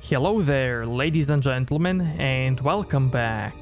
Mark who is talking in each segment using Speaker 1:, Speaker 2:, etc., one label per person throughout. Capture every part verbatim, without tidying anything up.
Speaker 1: Hello there, ladies and gentlemen, and welcome back.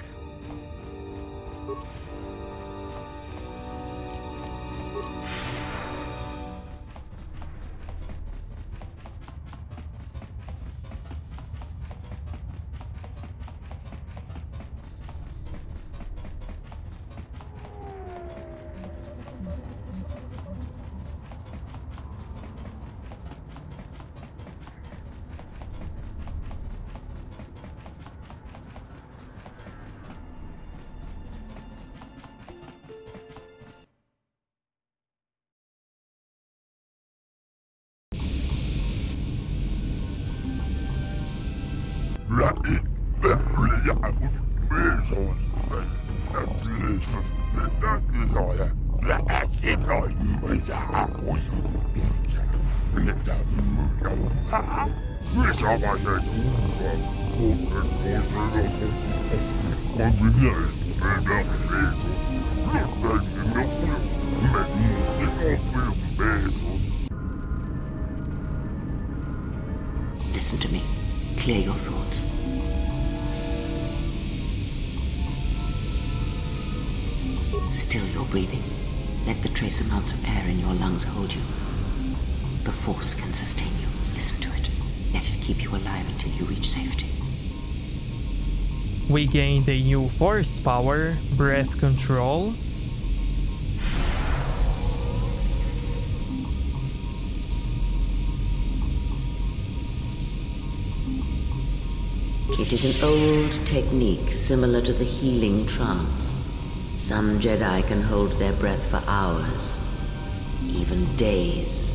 Speaker 2: Listen to me. Clear your thoughts. Still your breathing. Let the trace amounts of air in your lungs hold you. The force can sustain you. Listen to it. Let it keep you alive until you reach safety.
Speaker 1: We gained a new force power, breath control.
Speaker 2: It is an old technique similar to the healing trance. Some Jedi can hold their breath for hours, even days.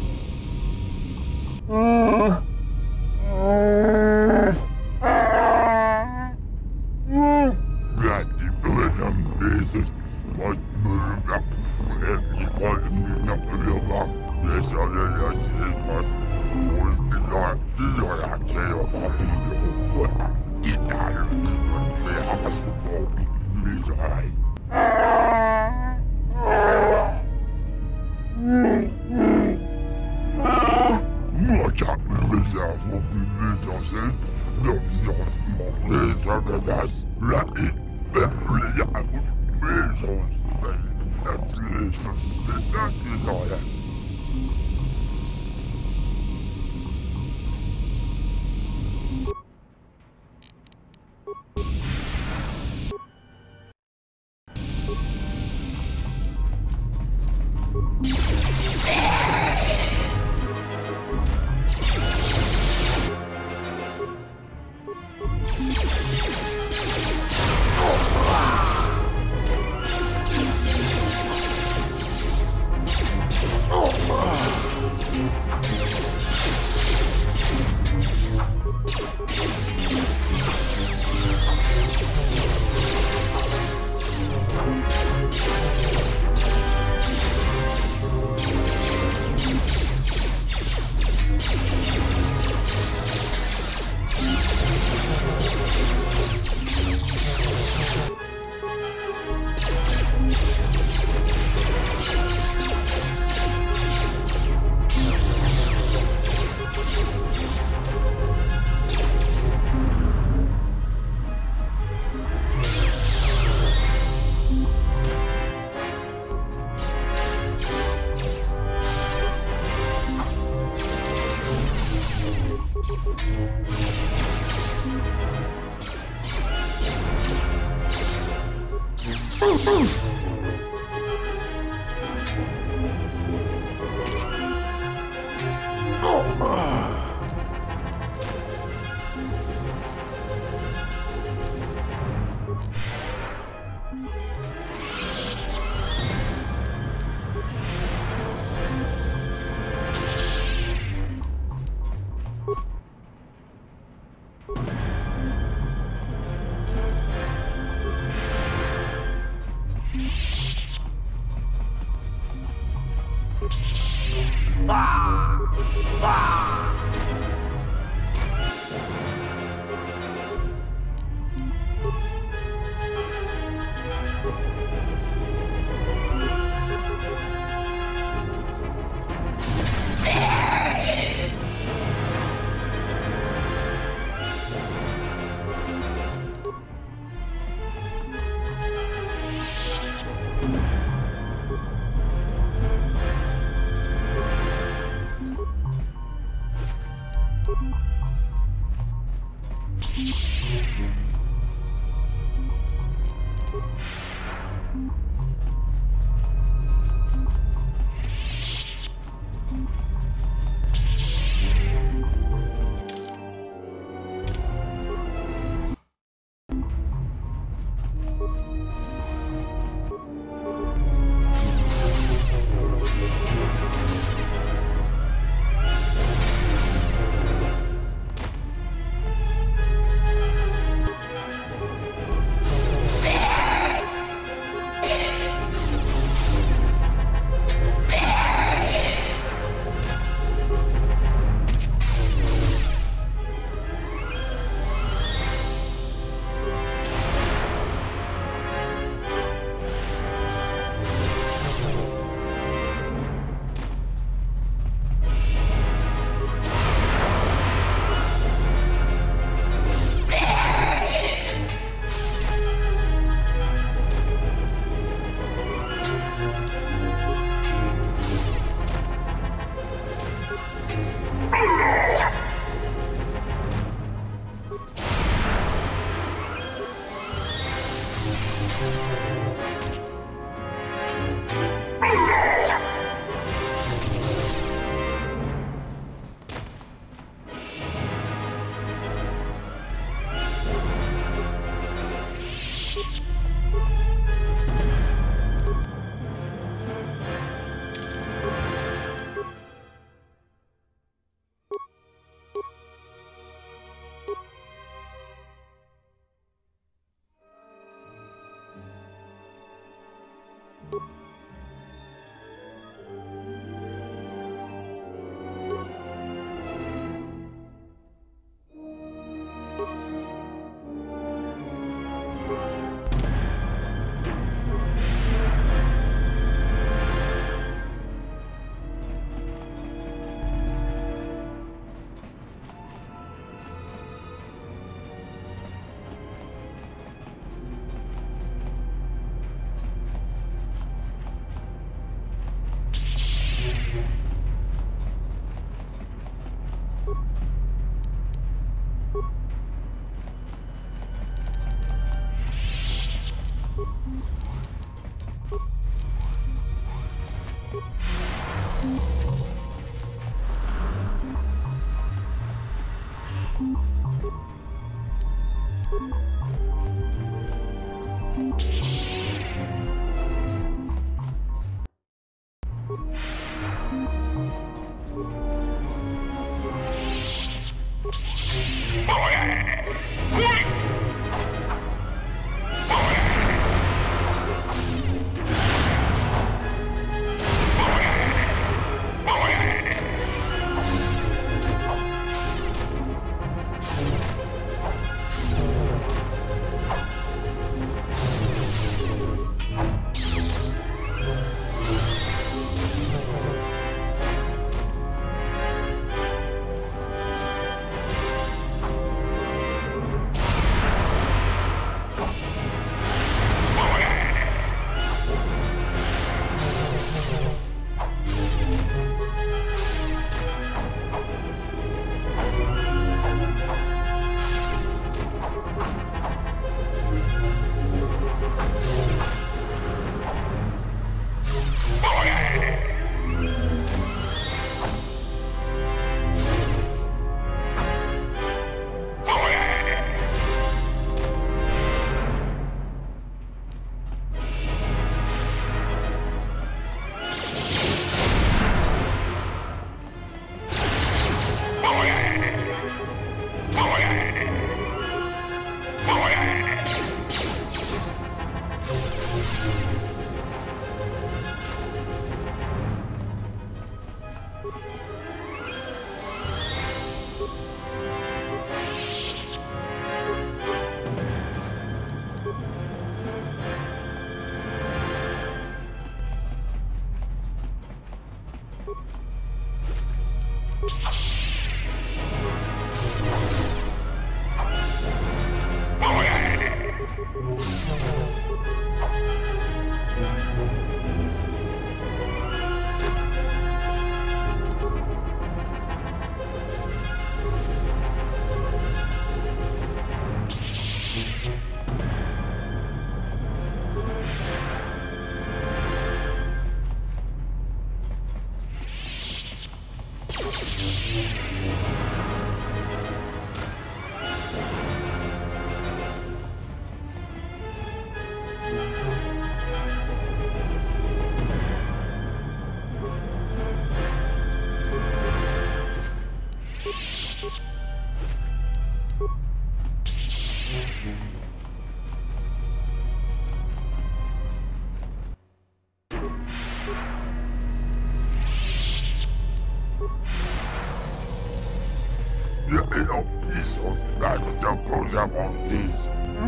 Speaker 3: You know, he's so bad with the clothes up on these.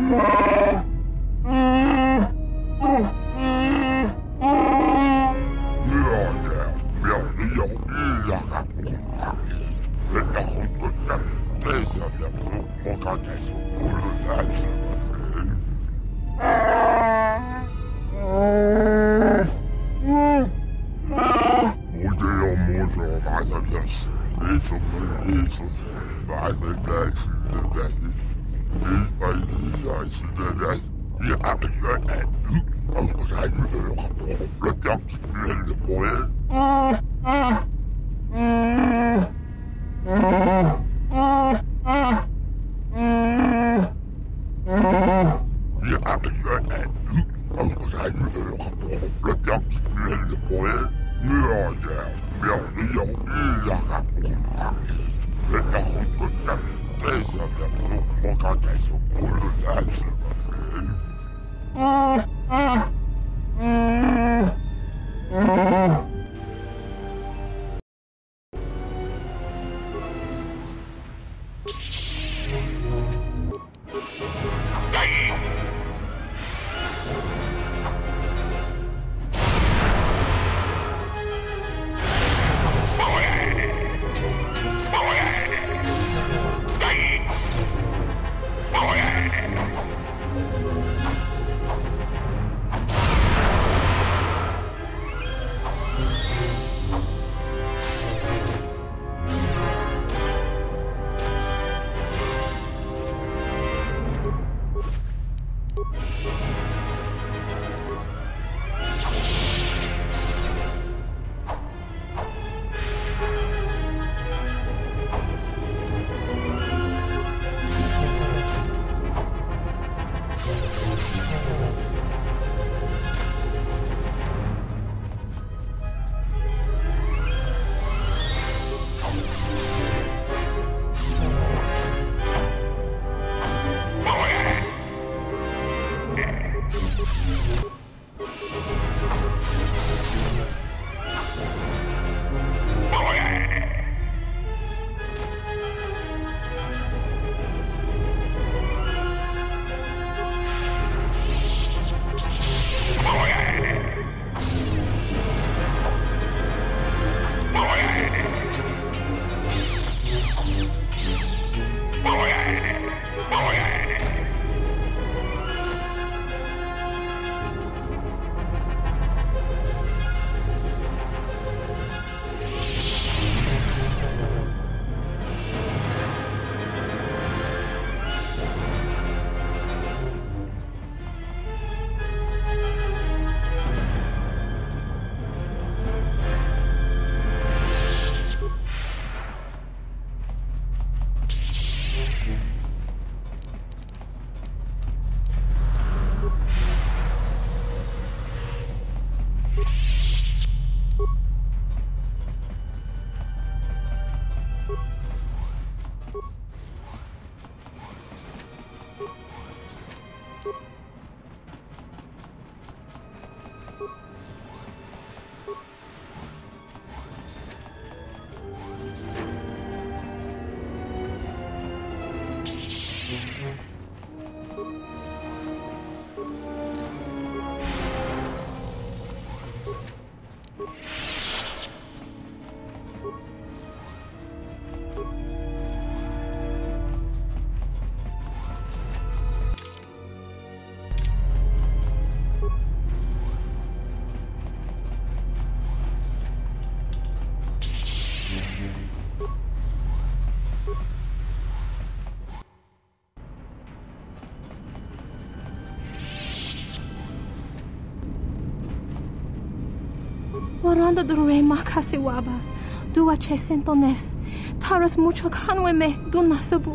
Speaker 4: Waranda dure makasi waba. Dua chesentones. Taras mucho kanweme dunasabu.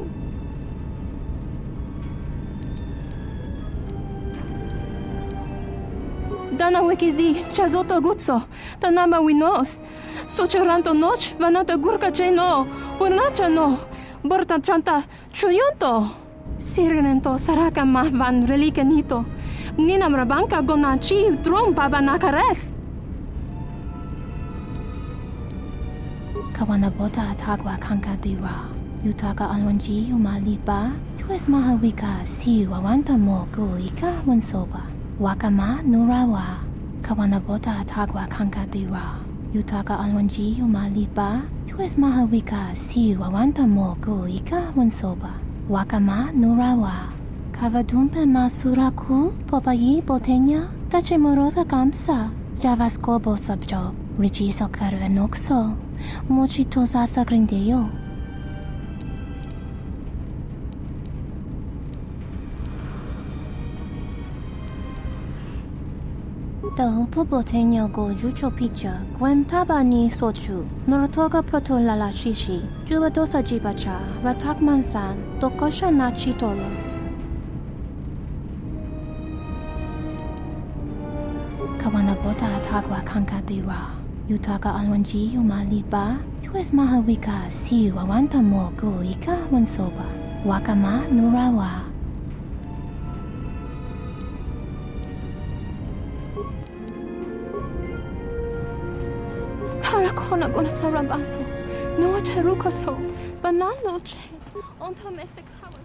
Speaker 4: Dana wikizi chazoto gutso. Tanama winos. Sochoranto noch vanata gurka cheno. Purnacha no. Borta chanta chuyonto. Sirinento saraka mahvan relika nito. Ninam rabanka gonachi drum baba nakares. Kawanabota atagwa kanka diwa. Yutaka alwanji umaliba. Tues mahawika si wawanta mo guika wansoba. Wakama nurawa. Kawanabota atagwa kanka diwa. Yutaka alwanji umaliba. Tues mahawika si wawanta mo guika wansoba. Wakama nurawa. Kavadumpe masuraku popayi botenya. Tachimorota kamsa. Javaskobo subjog. Rijiso karu enokso. Mochitosa sagrindeyo. Tahupo botenya go jucho picha, gwen taba ni sochu, norotoga proto lala shishi, jubadosa jibacha, ratak mansan, tokosha na chitolo. Kawanabota atagwa kanka diwa, yutaka alwanji umaliba, tues mahawika si wawanta mo guika wansoba, wakama nurawa. Tarakona gona sarabaso, no terukaso, banano che, onta mesekawa.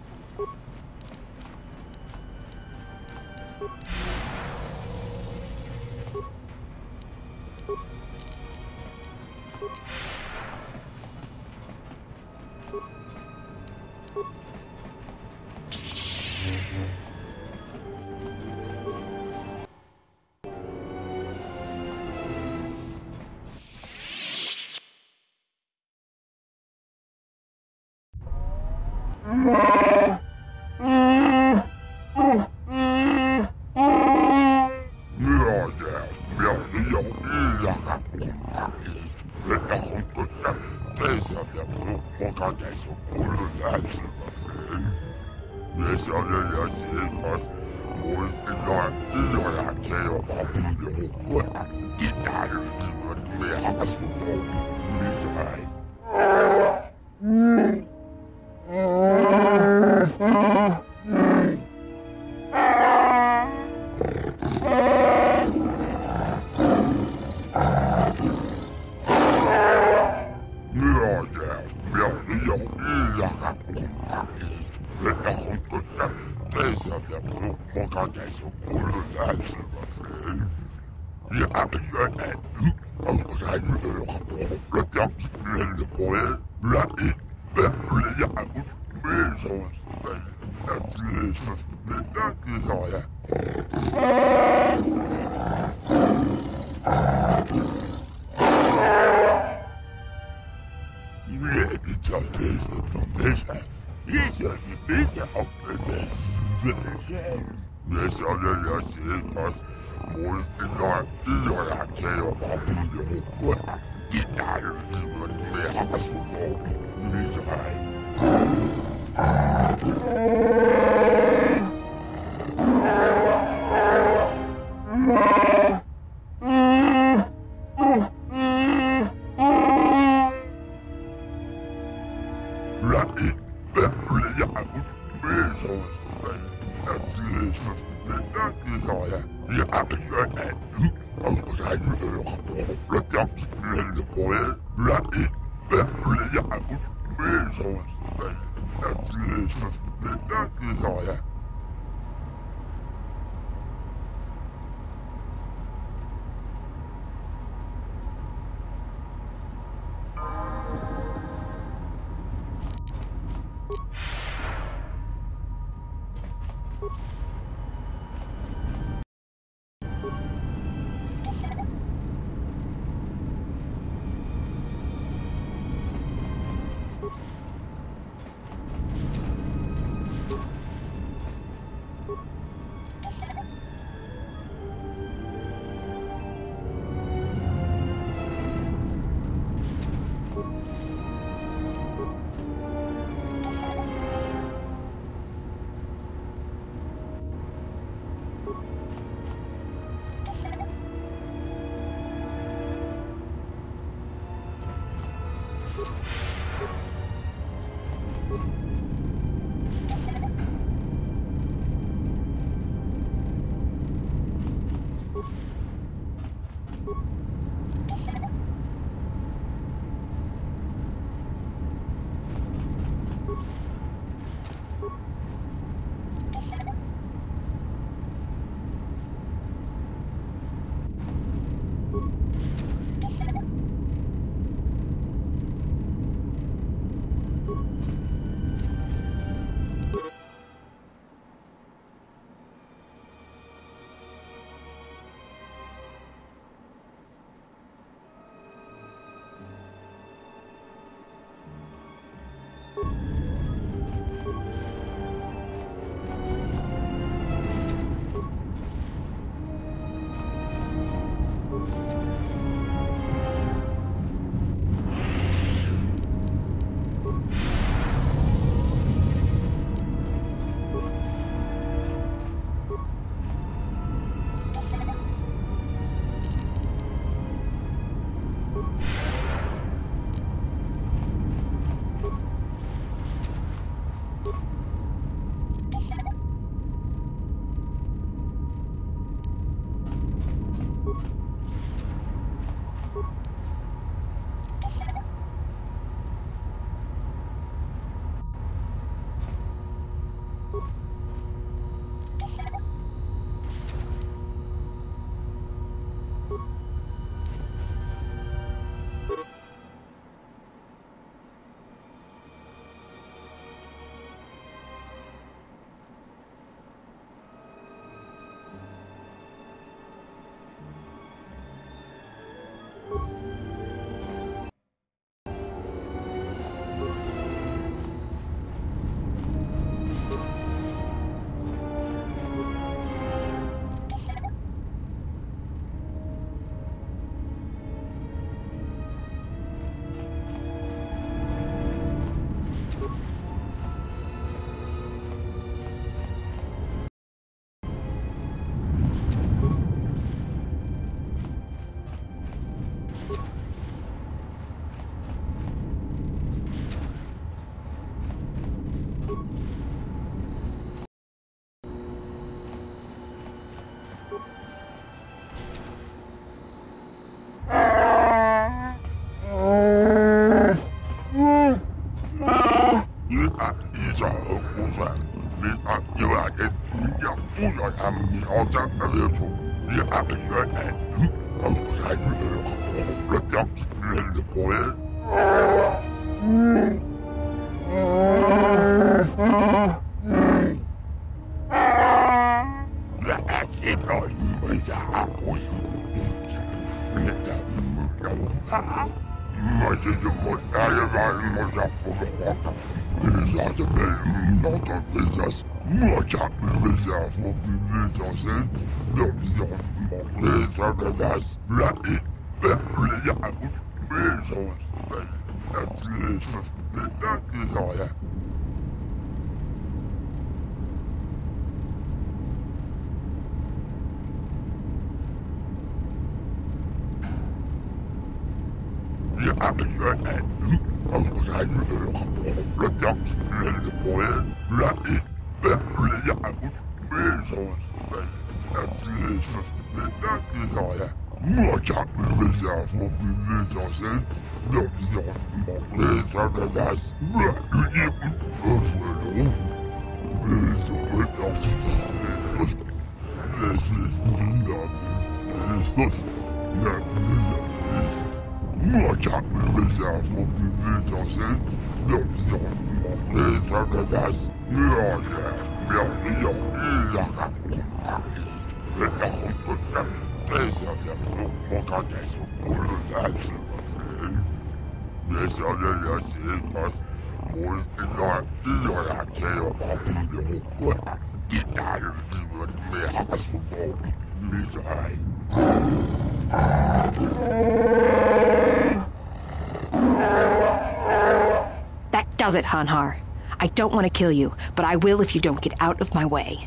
Speaker 5: That does it, Hanhar. I don't want to kill you, but I will if you don't get out of my way.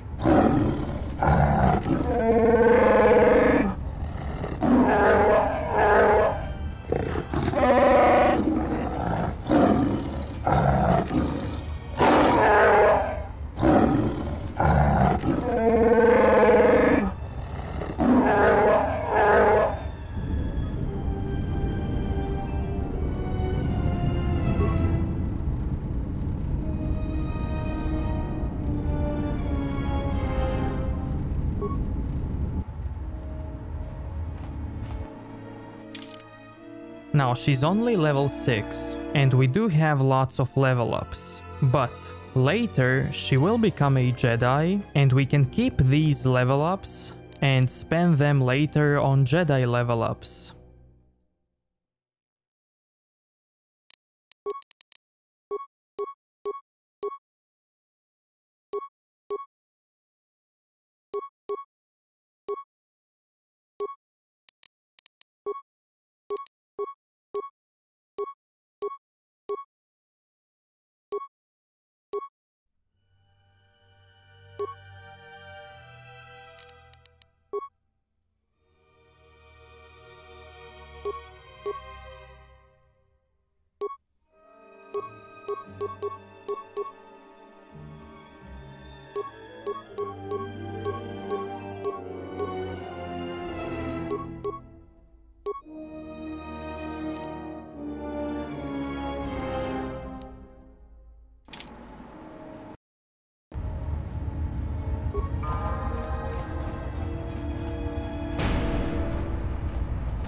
Speaker 1: Now she's only level six, and we do have lots of level ups, but later she will become a Jedi, and we can keep these level ups and spend them later on Jedi level ups.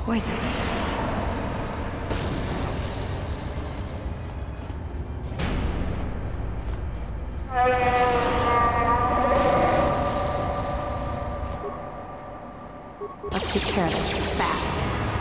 Speaker 5: poison. Let's take care of this, fast.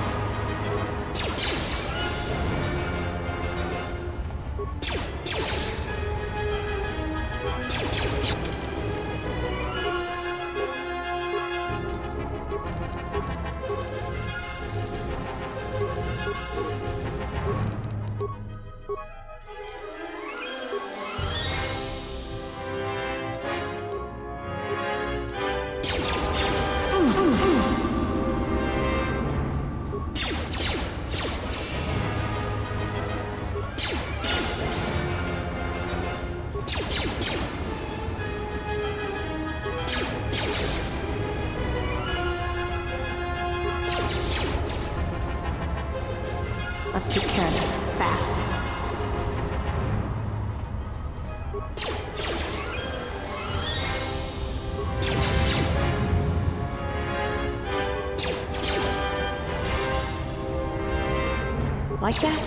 Speaker 5: Let's take care of this, fast. Like that?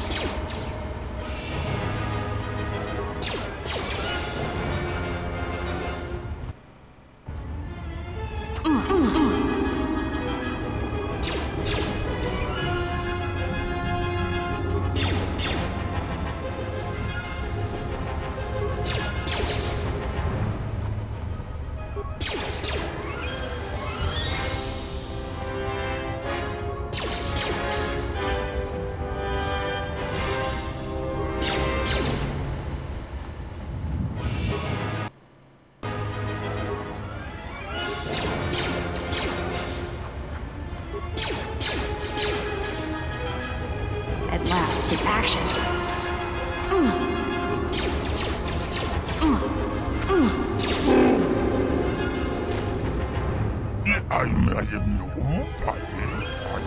Speaker 5: At last, take action. Mm. Mm. Mm.
Speaker 3: I'm not in the womb, I think. I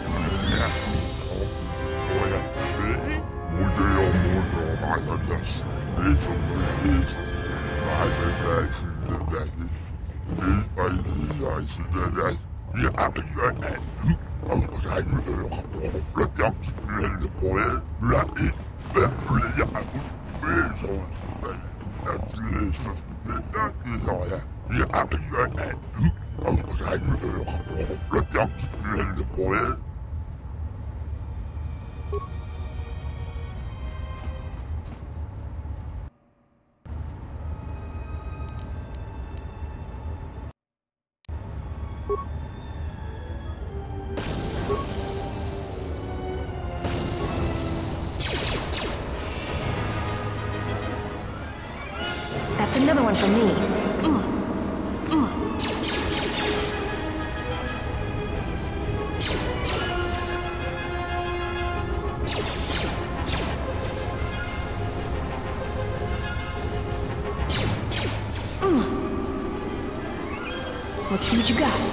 Speaker 5: That's another one for me. Mm. Mm. Mm. Let's see what you got.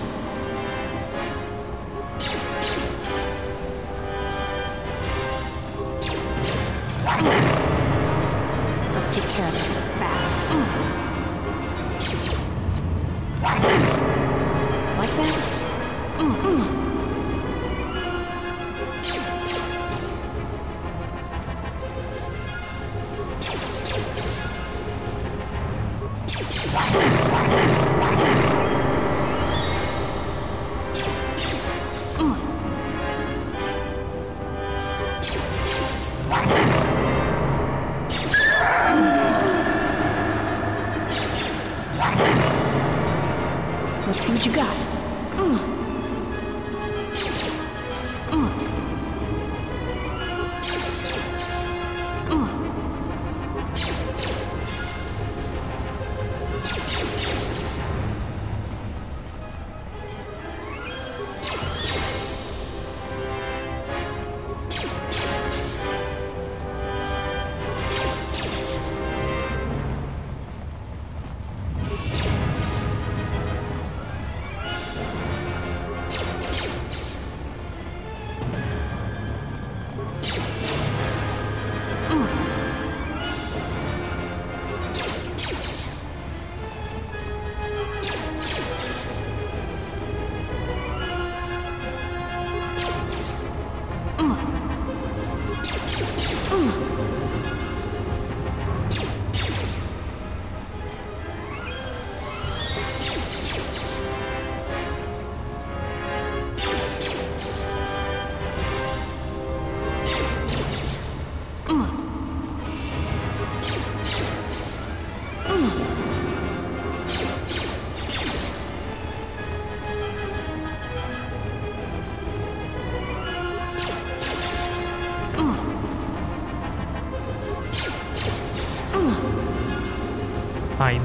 Speaker 5: Let's take care of this fast. Mm. Like that? Mm-mm. Let's see what you got. Mm. Mm. Mm.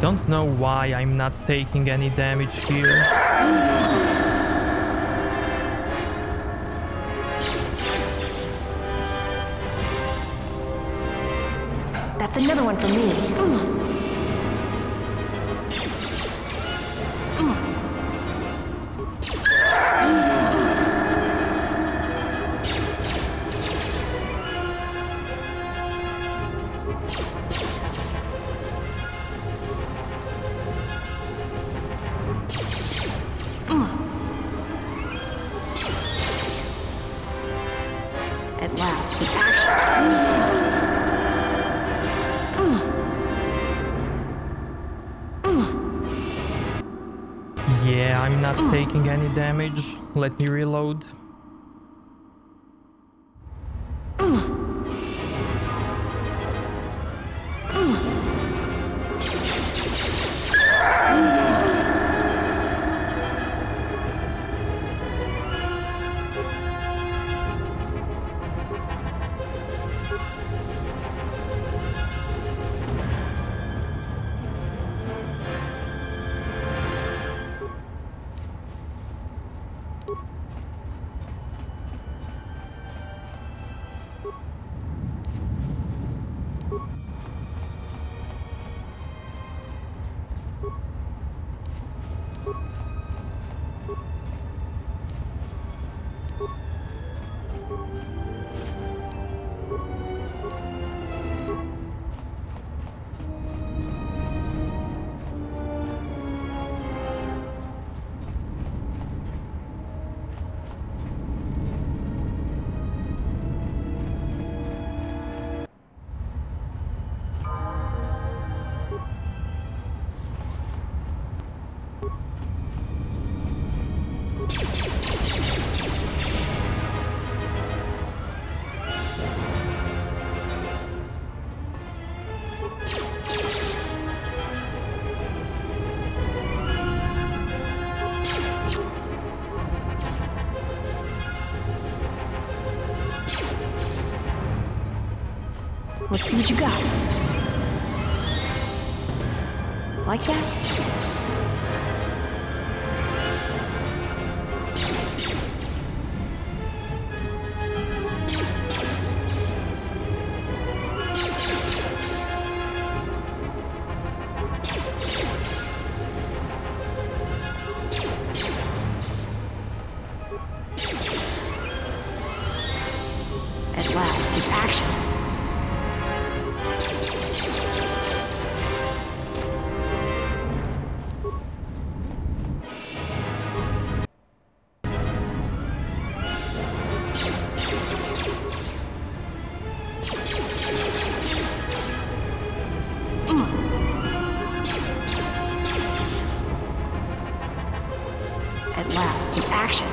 Speaker 1: Don't know why I'm not taking any damage here.
Speaker 5: That's another one for me. Mm. At last, some action.
Speaker 1: Yeah, I'm not taking any damage. Let me reload.
Speaker 5: Let's see what you got. Like that? At last, some action. At last, some action.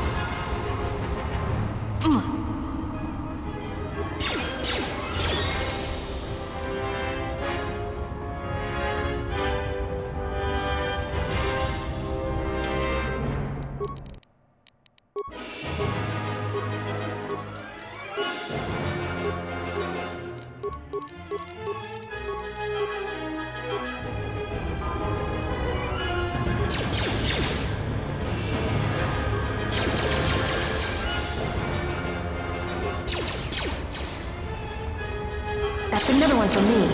Speaker 5: That's another one for me.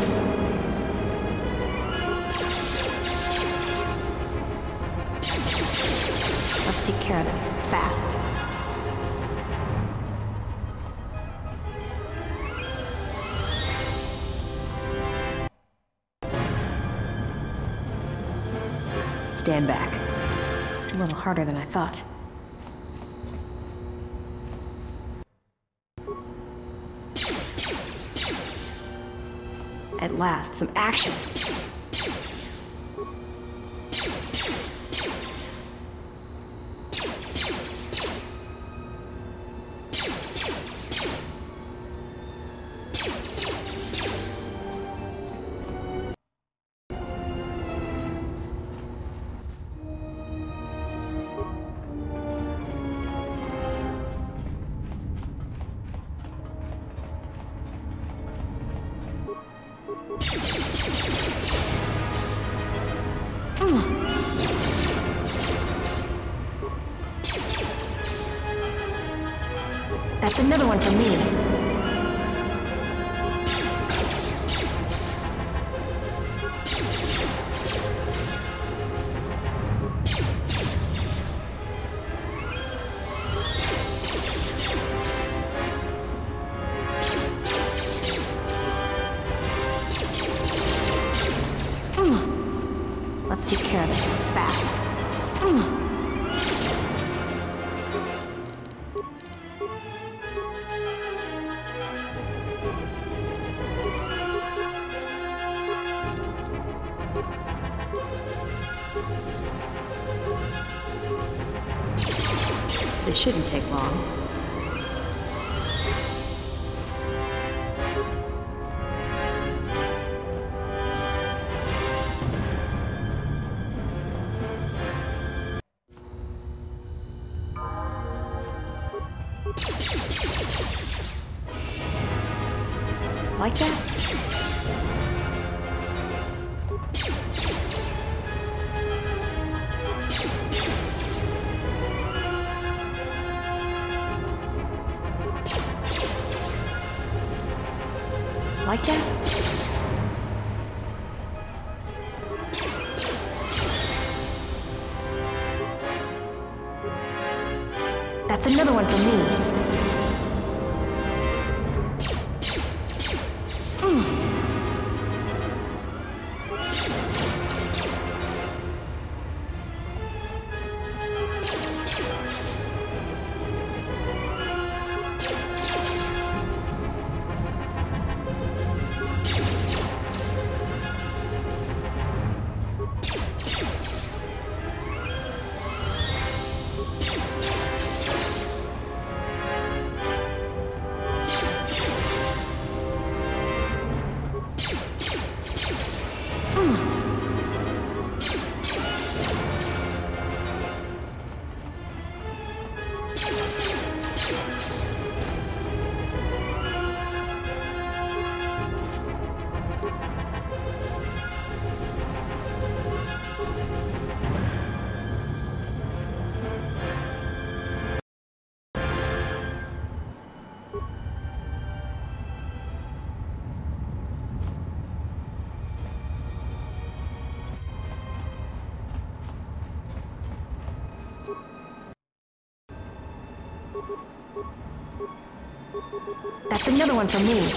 Speaker 5: Let's take care of this, fast. Stand back. A little harder than I thought. At last, some action. That's another one for me. Let's take care of this fast. This shouldn't take long. Like that? Like that? That's another one for me. That's another one for me.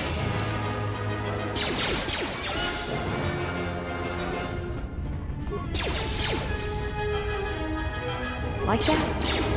Speaker 5: Like that?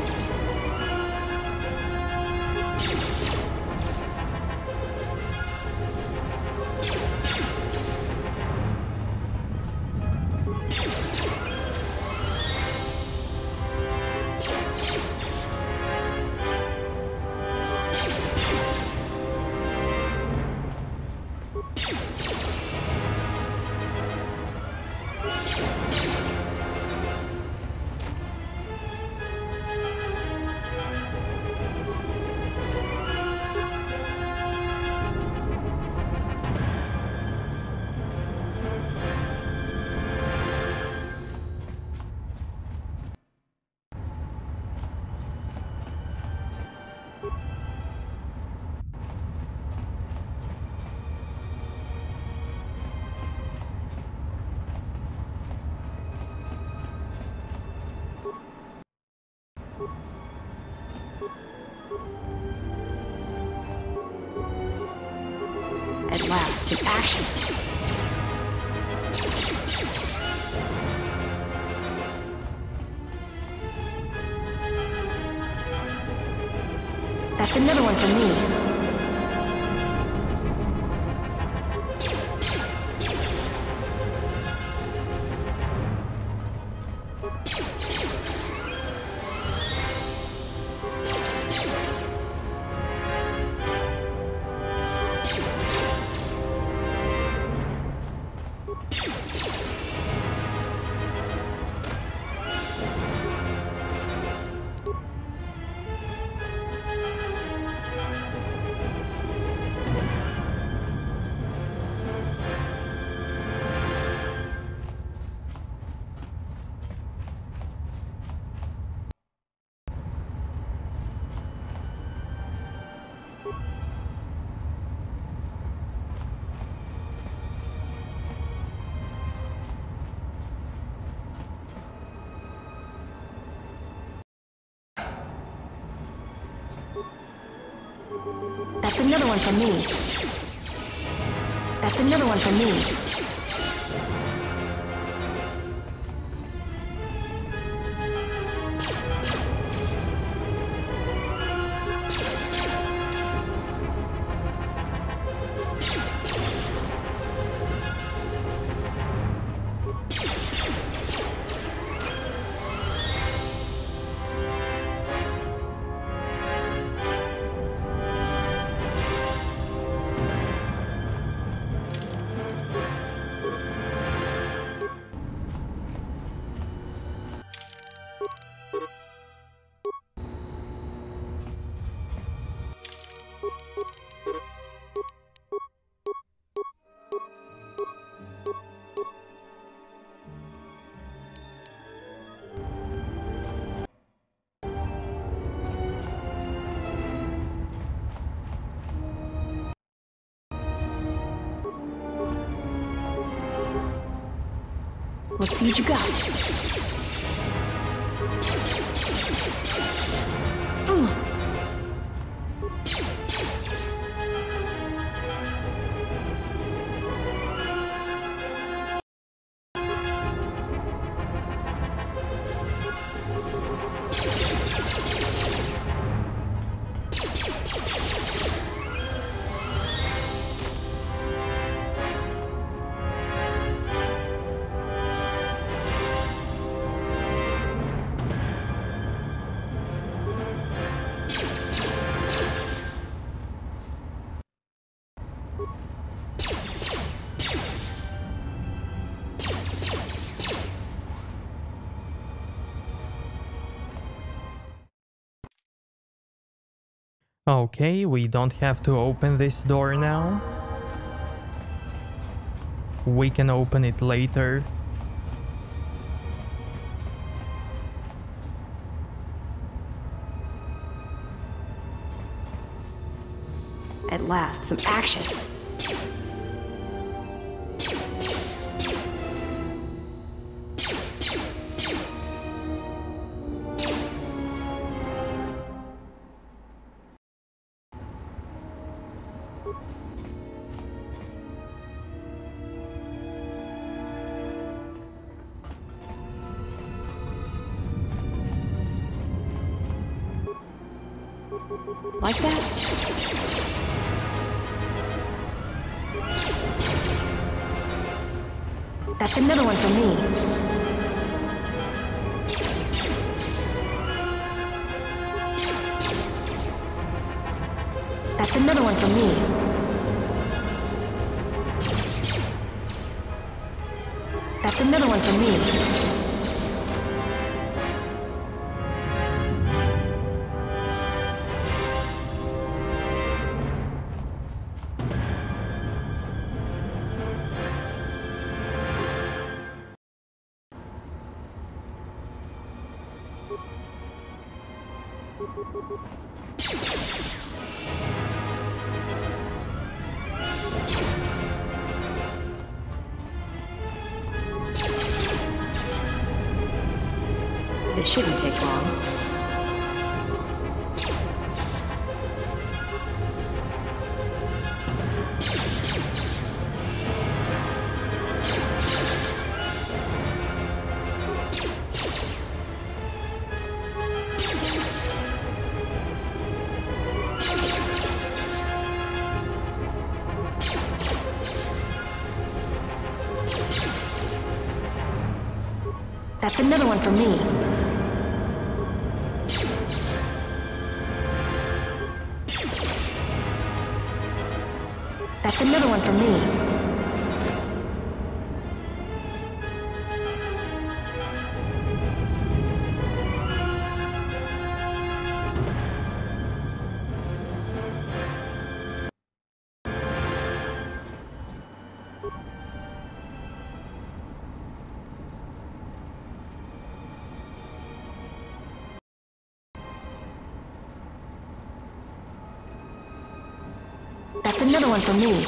Speaker 5: At last, some action. That's another one for me. That's another one from me. That's another one from me. Let's see what you got. Mm.
Speaker 1: Okay, we don't have to open this door now. We can open it later.
Speaker 5: At last, some action. Like that? That's another one for me. That's another one for me. That's another one for me. This shouldn't take long. That's another one for me. That's another one for me. That's another one for me.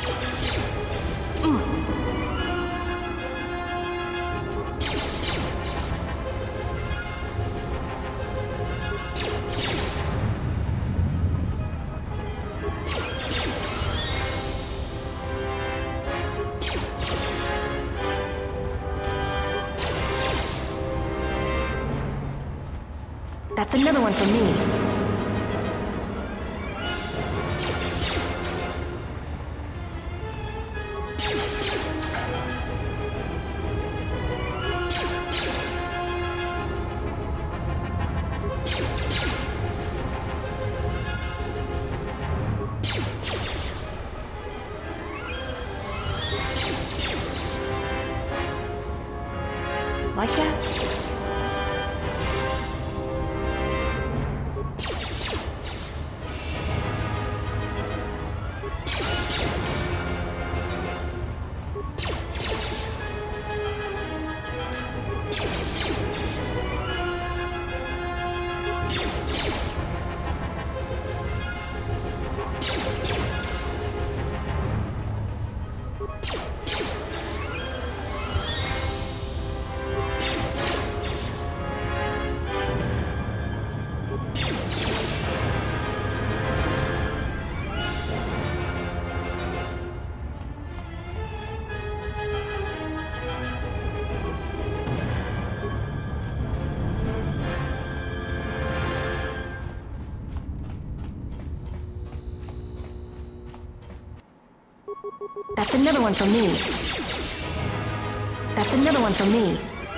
Speaker 5: That's another one for me. Like that? That's another one for me. That's another one for me.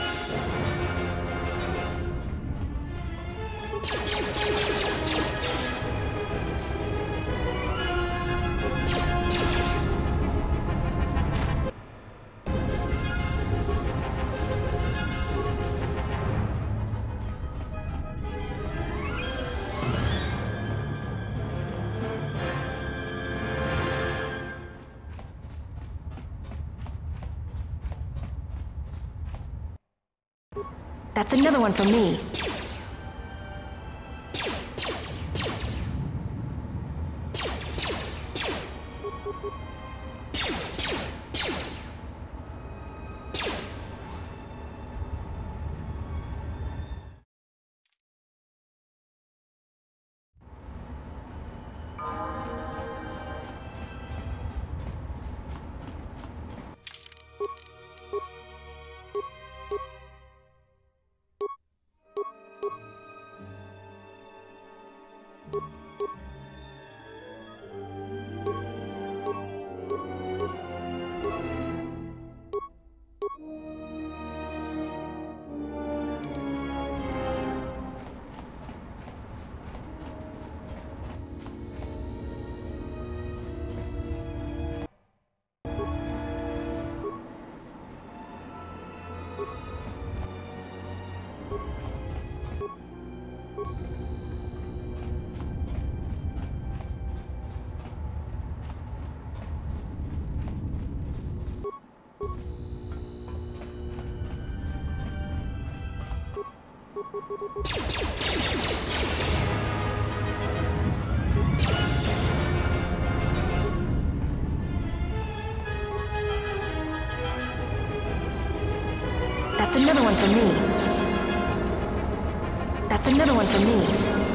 Speaker 5: That's another one for me. That's another one for me. That's another one for me.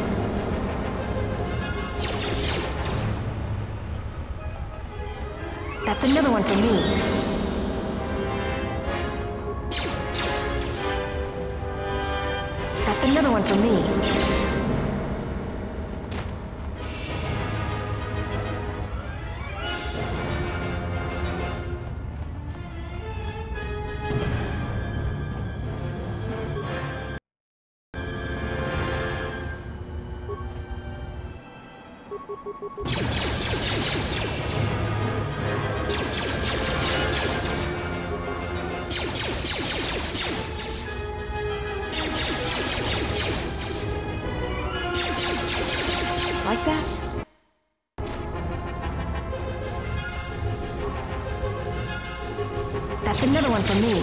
Speaker 5: That's another one for me. That's another one for me. Like that? That's another one for me.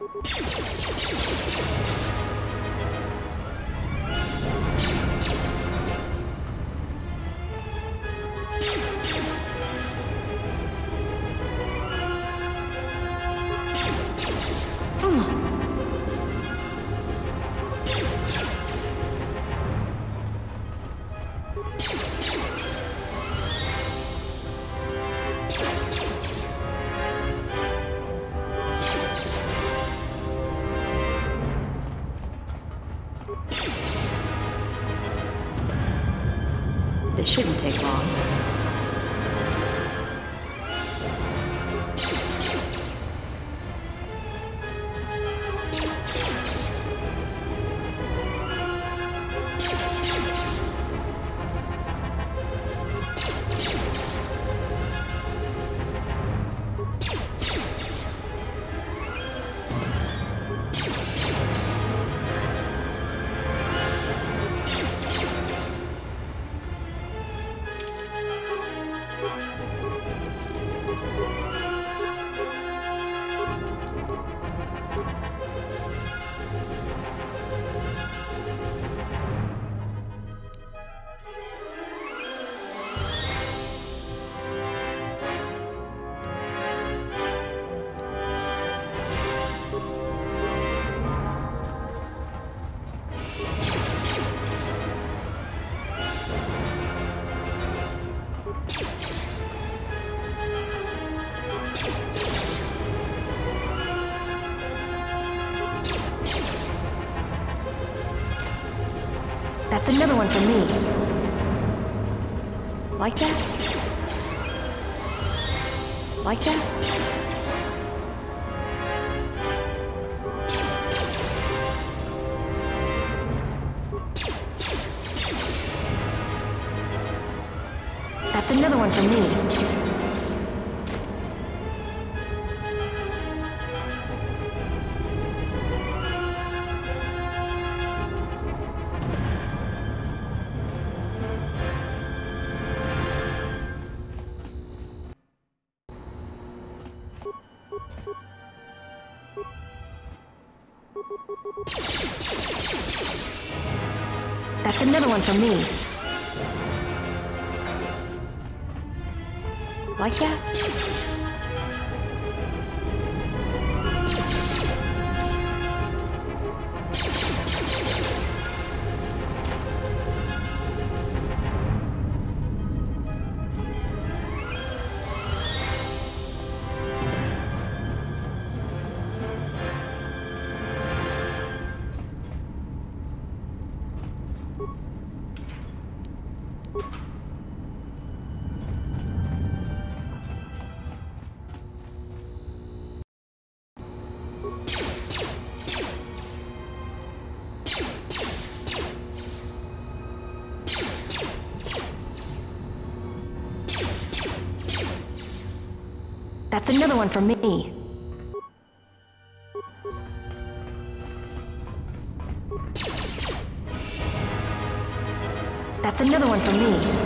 Speaker 5: This shouldn't take long. That's another one for me. Like that? Like that? That's another one for me. That's another one for me. Like that? That's another one for me. That's another one for me.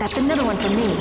Speaker 5: That's another one for me.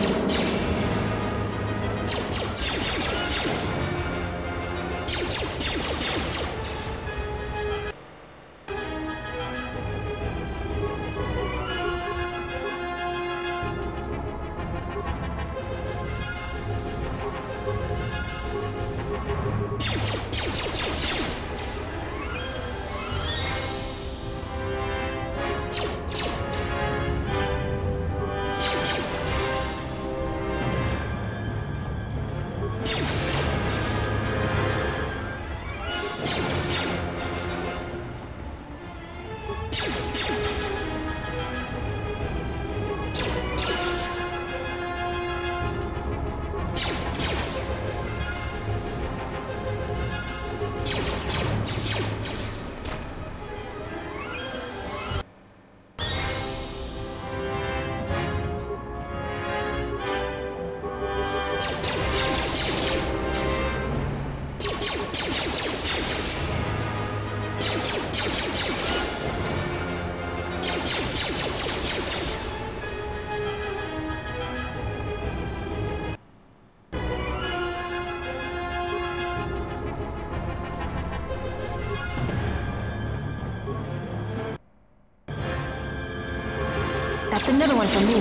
Speaker 5: That's another one for me.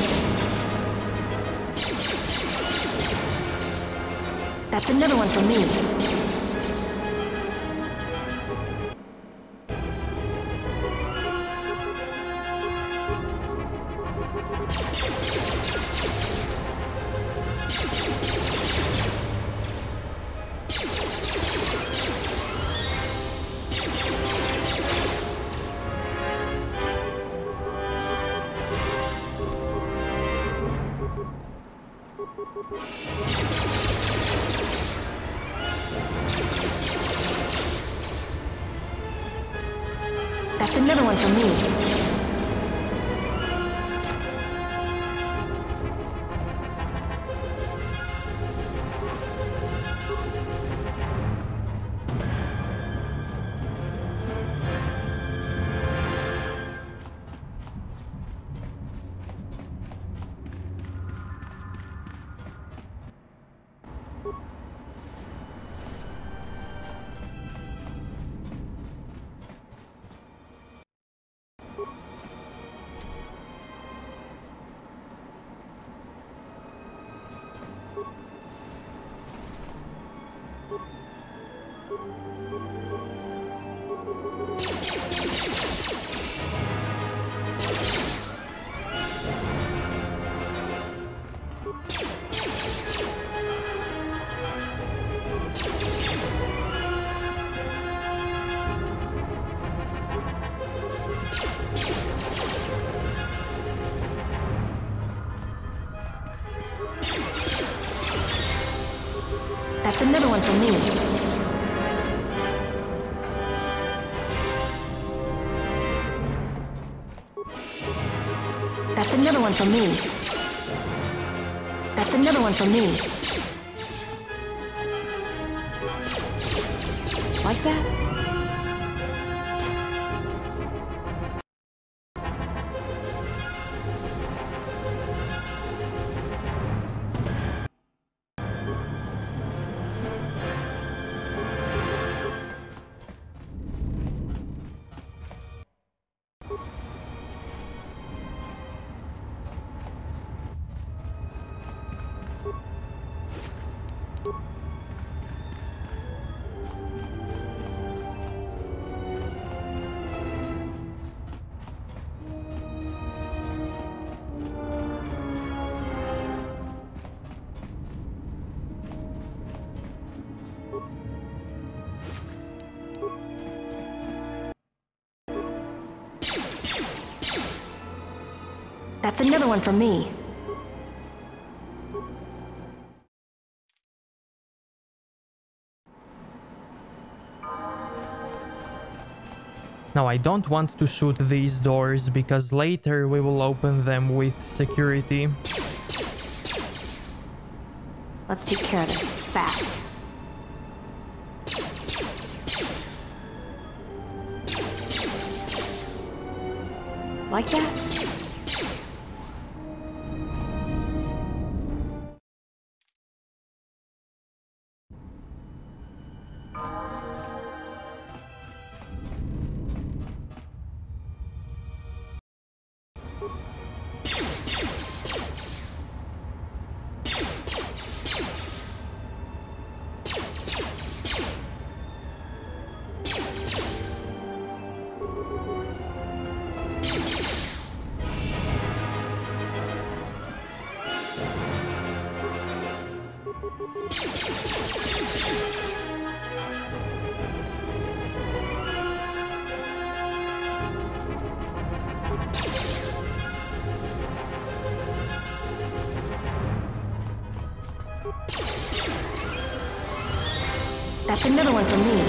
Speaker 5: That's another one for me. That's another one for me. That's another one for me. That's another one for me. That's another one for me. Like that? That's another one for me.
Speaker 1: Now I don't want to shoot these doors because later we will open them with security.
Speaker 5: Let's take care of this fast. Like that? That's another one for me.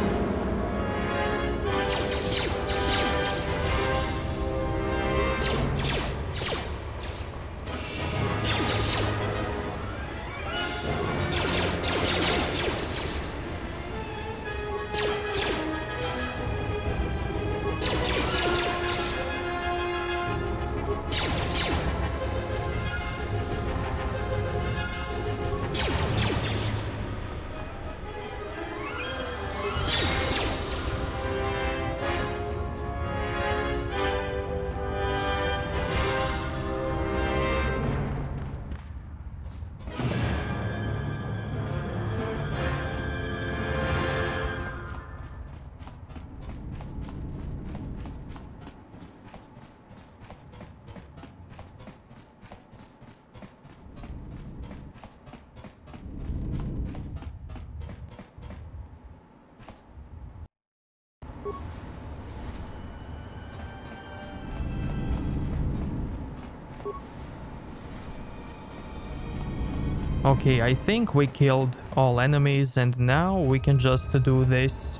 Speaker 1: Okay, I think we killed all enemies and now we can just do this.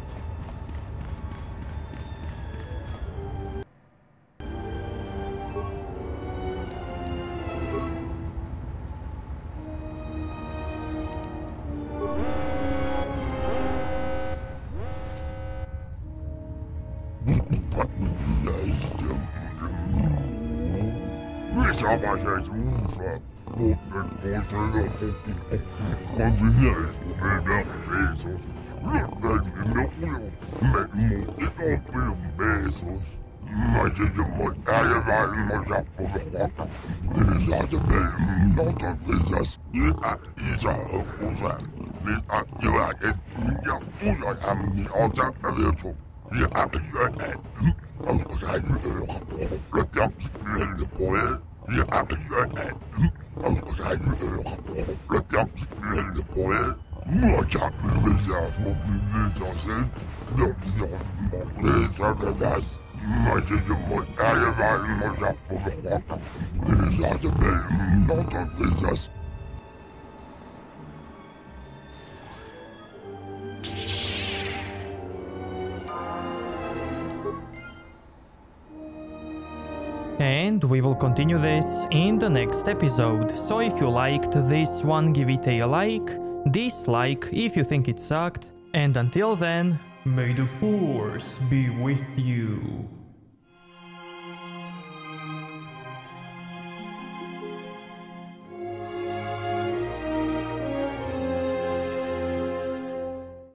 Speaker 1: And we will continue this in the next episode, so if you liked this one, give it a like, dislike if you think it sucked, and until then, may the Force be with you.